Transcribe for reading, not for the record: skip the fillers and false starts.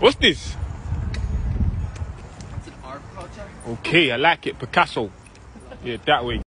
What's this? It's an art project. Okay, I like it. Picasso. Yeah, that way.